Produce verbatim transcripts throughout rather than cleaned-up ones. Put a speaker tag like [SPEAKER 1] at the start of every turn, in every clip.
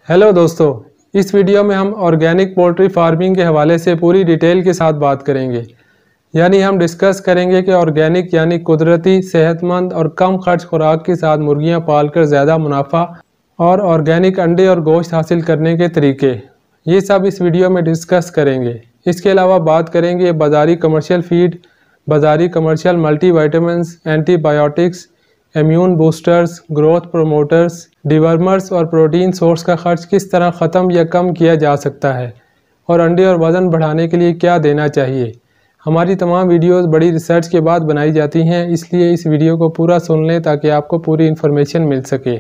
[SPEAKER 1] Hello दोस्तों, इस video में हम ऑर्गेनिक पोल्ट्री फार्मिंग के हवाले से पूरी डिटेल के साथ बात करेंगे। यानी हम डिस्कस करेंगे कि ऑर्गेनिक यानी कुदरती, सेहतमंद और कम खर्च खुराक के साथ मुर्गियां पालकर ज़्यादा मुनाफा और ऑर्गेनिक अंडे और गोश्त हासिल करने के तरीके, ये सब इस वीडियो में डिस्कस करेंगे। इसके अलावा बात करेंगे बाज़ारी कमर्शियल फीड, बाज़ारी commercial multivitamins, antibiotics, immune boosters, growth promoters, dewormers और प्रोटीन सोर्स का खर्च किस तरह ख़त्म या कम किया जा सकता है और अंडे और वज़न बढ़ाने के लिए क्या देना चाहिए। हमारी तमाम वीडियोस बड़ी रिसर्च के बाद बनाई जाती हैं, इसलिए इस वीडियो को पूरा सुन लें ताकि आपको पूरी इन्फॉर्मेशन मिल सके।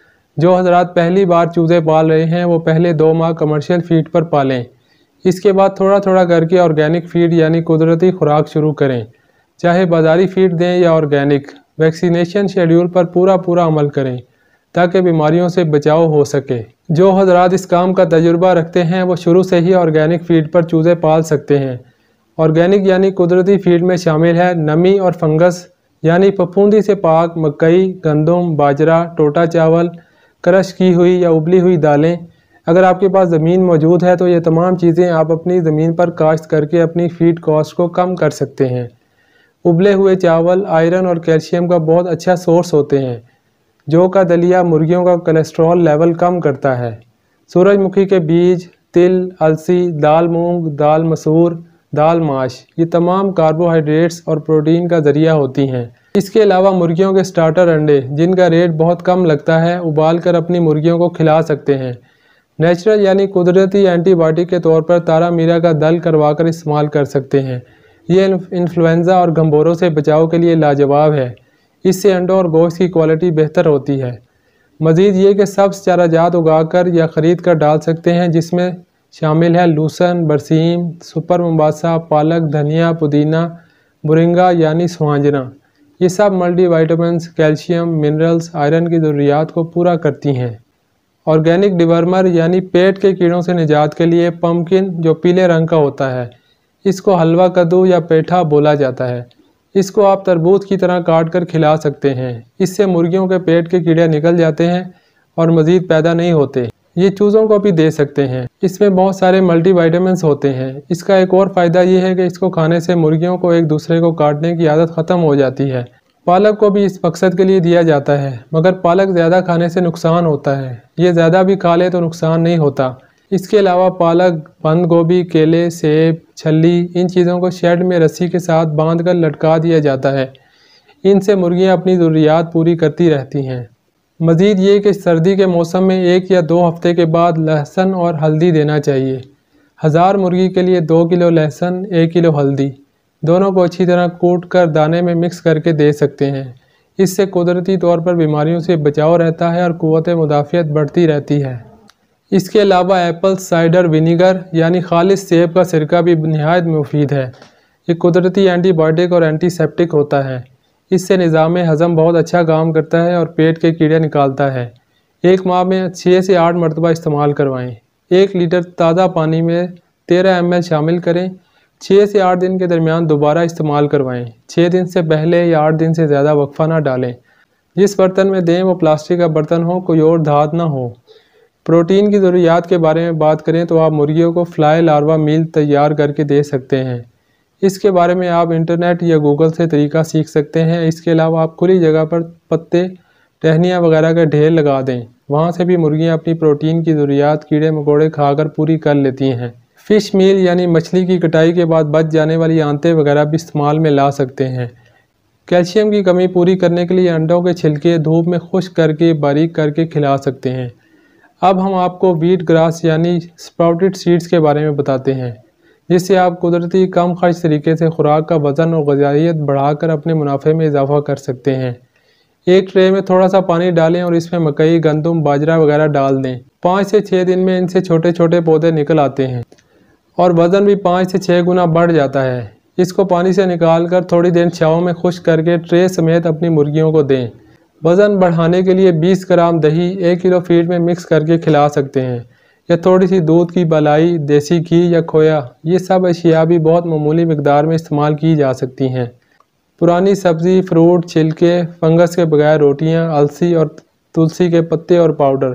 [SPEAKER 1] जो हजरात पहली बार चूज़े पाल रहे हैं वो पहले दो माह कमर्शियल फीड पर पालें। इसके बाद थोड़ा थोड़ा करके ऑर्गेनिक फीड यानी कुदरती खुराक शुरू करें, चाहे बाज़ारी फीड दें या ऑर्गेनिक। वैक्सीनेशन शेड्यूल पर पूरा पूरा अमल करें ताकि बीमारियों से बचाव हो सके। जो हजरात इस काम का तजुर्बा रखते हैं वो शुरू से ही ऑर्गेनिक फीड पर चूज़े पाल सकते हैं। ऑर्गेनिक यानी कुदरती फीड में शामिल है नमी और फंगस यानी फफूंदी से पाक मकई, गंदम, बाजरा, टोटा चावल, क्रश की हुई या उबली हुई दालें। अगर आपके पास ज़मीन मौजूद है तो ये तमाम चीज़ें आप अपनी ज़मीन पर काश्त करके अपनी फीड कॉस्ट को कम कर सकते हैं। उबले हुए चावल आयरन और कैल्शियम का बहुत अच्छा सोर्स होते हैं। जौ का दलिया मुर्गियों का कोलेस्ट्रॉल लेवल कम करता है। सूरजमुखी के बीज, तिल, अलसी, दाल मूंग, दाल मसूर, दाल माश, ये तमाम कार्बोहाइड्रेट्स और प्रोटीन का ज़रिया होती हैं। इसके अलावा मुर्गियों के स्टार्टर अंडे, जिनका रेट बहुत कम लगता है, उबाल कर अपनी मुर्गियों को खिला सकते हैं। नेचुरल यानी कुदरती एंटीबायोटिक के तौर पर तारा मीरा का दल करवा कर इस्तेमाल कर सकते हैं। ये इन्फ्लुएंज़ा और गंभोरों से बचाव के लिए लाजवाब है। इससे अंडों और गोश्त की क्वालिटी बेहतर होती है। मज़ीद ये कि सब्ज़ चाराजात उगाकर या ख़रीद कर डाल सकते हैं, जिसमें शामिल है लूसन, बरसीम, सुपर मुंबासा, पालक, धनिया, पुदीना, मोरिंगा यानी स्वांजना। ये सब मल्टीविटामिन्स, कैल्शियम, मिनरल्स, आयरन की ज़रूरियात को पूरा करती हैं। ऑर्गेनिक डिवर्मर यानी पेट के कीड़ों से निजात के लिए पम्पकिन, जो पीले रंग का होता है, इसको हलवा कद्दू या पेठा बोला जाता है। इसको आप तरबूज की तरह काट कर खिला सकते हैं। इससे मुर्गियों के पेट के कीड़े निकल जाते हैं और मज़ीद पैदा नहीं होते। ये चूज़ों को भी दे सकते हैं। इसमें बहुत सारे मल्टीविटामिन्स होते हैं। इसका एक और फ़ायदा ये है कि इसको खाने से मुर्गियों को एक दूसरे को काटने की आदत ख़त्म हो जाती है। पालक को भी इस मकसद के लिए दिया जाता है, मगर पालक ज़्यादा खाने से नुकसान होता है। ये ज़्यादा भी खा ले तो नुकसान नहीं होता। इसके अलावा पालक, बंद गोभी, केले, सेब, छल्ली, इन चीज़ों को शेड में रस्सी के साथ बांधकर लटका दिया जाता है। इनसे मुर्गियां अपनी ज़रूरियात पूरी करती रहती हैं। मज़ीद ये कि सर्दी के मौसम में एक या दो हफ्ते के बाद लहसुन और हल्दी देना चाहिए। हज़ार मुर्गी के लिए दो किलो लहसुन, एक किलो हल्दी, दोनों को अच्छी तरह कूट कर दाने में मिक्स करके दे सकते हैं। इससे कुदरती तौर पर बीमारियों से बचाव रहता है और क़ुव्वत मुदाफ़ियत बढ़ती रहती है। इसके अलावा एप्पल साइडर विनीगर यानी खालिस सेब का सिरका भी निहायत मुफीद है। ये कुदरती एंटीबायोटिक और एंटीसेप्टिक होता है। इससे निज़ाम हज़म बहुत अच्छा काम करता है और पेट के कीड़े निकालता है। एक माह में छः से आठ मरतबा इस्तेमाल करवाएं। एक लीटर ताज़ा पानी में तेरह एम एल शामिल करें। छः से आठ दिन के दरमियान दोबारा इस्तेमाल करवाएं। छः दिन से पहले या आठ दिन से ज़्यादा वक्फा ना डालें। जिस बर्तन में दें वो प्लास्टिक का बर्तन हो, कोई और धात ना हो। प्रोटीन की ज़रूरियात के बारे में बात करें तो आप मुर्गियों को फ्लाई लार्वा मील तैयार करके दे सकते हैं। इसके बारे में आप इंटरनेट या गूगल से तरीका सीख सकते हैं। इसके अलावा आप खुली जगह पर पत्ते, टहनियाँ वगैरह का ढेर लगा दें। वहाँ से भी मुर्गियाँ अपनी प्रोटीन की ज़रूरियात कीड़े मकोड़े खाकर पूरी कर लेती हैं। फ़िश मील यानी मछली की कटाई के बाद बच जाने वाली आंतें वगैरह भी इस्तेमाल में ला सकते हैं। कैल्शियम की कमी पूरी करने के लिए अंडों के छिलके धूप में खुश्क करके बारीक करके खिला सकते हैं। अब हम आपको वीट ग्रास यानी स्प्राउटेड सीड्स के बारे में बताते हैं, जिससे आप कुदरती कम खर्च तरीके से खुराक का वज़न और ग़िज़ाइयत बढ़ाकर अपने मुनाफे में इजाफ़ा कर सकते हैं। एक ट्रे में थोड़ा सा पानी डालें और इसमें मकई, गंदम, बाजरा वगैरह डाल दें। पाँच से छः दिन में इनसे छोटे छोटे पौधे निकल आते हैं और वज़न भी पाँच से छः गुना बढ़ जाता है। इसको पानी से निकाल कर थोड़ी देर छाँव में खुश्क करके ट्रे समेत अपनी मुर्गियों को दें। वज़न बढ़ाने के लिए बीस ग्राम दही एक किलो फीड में मिक्स करके खिला सकते हैं, या थोड़ी सी दूध की मलाई, देसी घी या खोया, ये सब अशिया भी बहुत मामूली मिकदार में इस्तेमाल की जा सकती हैं। पुरानी सब्ज़ी, फ्रूट, छिलके, फंगस के बगैर रोटियां, अलसी और तुलसी के पत्ते और पाउडर,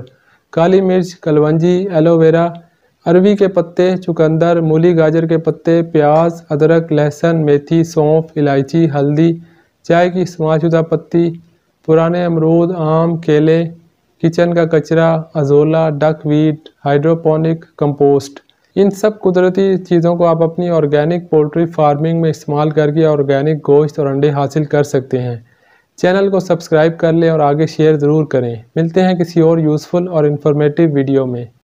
[SPEAKER 1] काली मिर्च, कलवंजी, एलोवेरा, अरवी के पत्ते, चुकंदर, मूली गाजर के पत्ते, प्याज, अदरक, लहसुन, मेथी, सौंफ, इलायची, हल्दी, चाय की इस्तेमालशुदा पत्ती, पुराने अमरूद, आम, केले, किचन का कचरा, अजोला, डकवीट, हाइड्रोपोनिक कंपोस्ट। इन सब कुदरती चीज़ों को आप अपनी ऑर्गेनिक पोल्ट्री फार्मिंग में इस्तेमाल करके ऑर्गेनिक गोश्त और अंडे हासिल कर सकते हैं। चैनल को सब्सक्राइब कर लें और आगे शेयर ज़रूर करें। मिलते हैं किसी और यूज़फुल और इन्फॉर्मेटिव वीडियो में।